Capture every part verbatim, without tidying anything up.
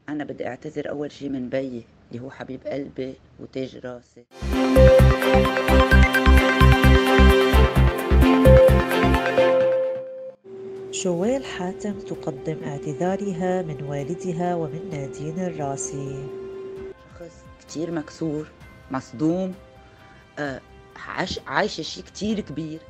أنا بدي أعتذر أول شي من بيي اللي هو حبيب قلبي وتاج راسي. جوال حاتم تقدم اعتذارها من والدها ومن نادين الراسي. شخص كتير مكسور، مصدوم، آه عاش عايشة شي كتير كبير.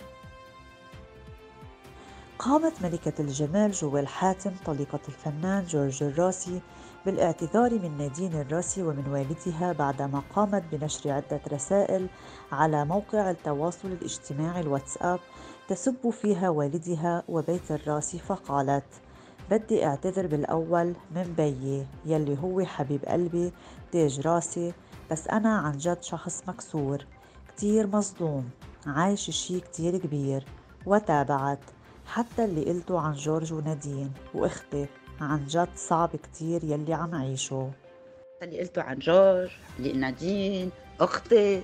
قامت ملكة الجمال جوال حاتم طليقة الفنان جورج الراسي بالاعتذار من نادين الراسي ومن والدها بعدما قامت بنشر عدة رسائل على موقع التواصل الاجتماعي الواتساب تسب فيها والدها وبيت الراسي، فقالت: بدي اعتذر بالأول من بيي يلي هو حبيب قلبي تاج راسي، بس أنا عن جد شخص مكسور كتير مصدوم، عايش شي كتير كبير. وتابعت: حتى اللي قلته عن جورج ونادين وإختي عن جد صعب كتير يلي عم عيشه. اللي قلته عن جورج، اللي نادين، أختي.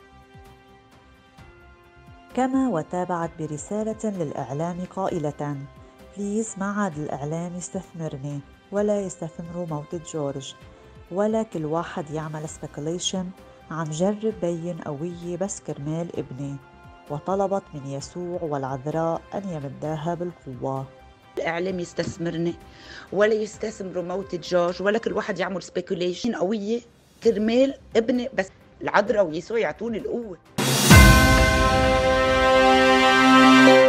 كما وتابعت برسالة للإعلام قائلة: بليز ما عاد الإعلام يستثمرني ولا يستثمروا موتة جورج، ولا كل واحد يعمل سبيكوليشن، عم جرب بين قوية بس كرمال ابني. وطلبت من يسوع والعذراء أن يمداها بالقوة. الإعلام يستثمرني ولا يستثمروا موتة جورج، ولا كل واحد يعمل سبيكوليشن قوية كرمال ابني، بس العذراء ويسوع يعطوني القوة.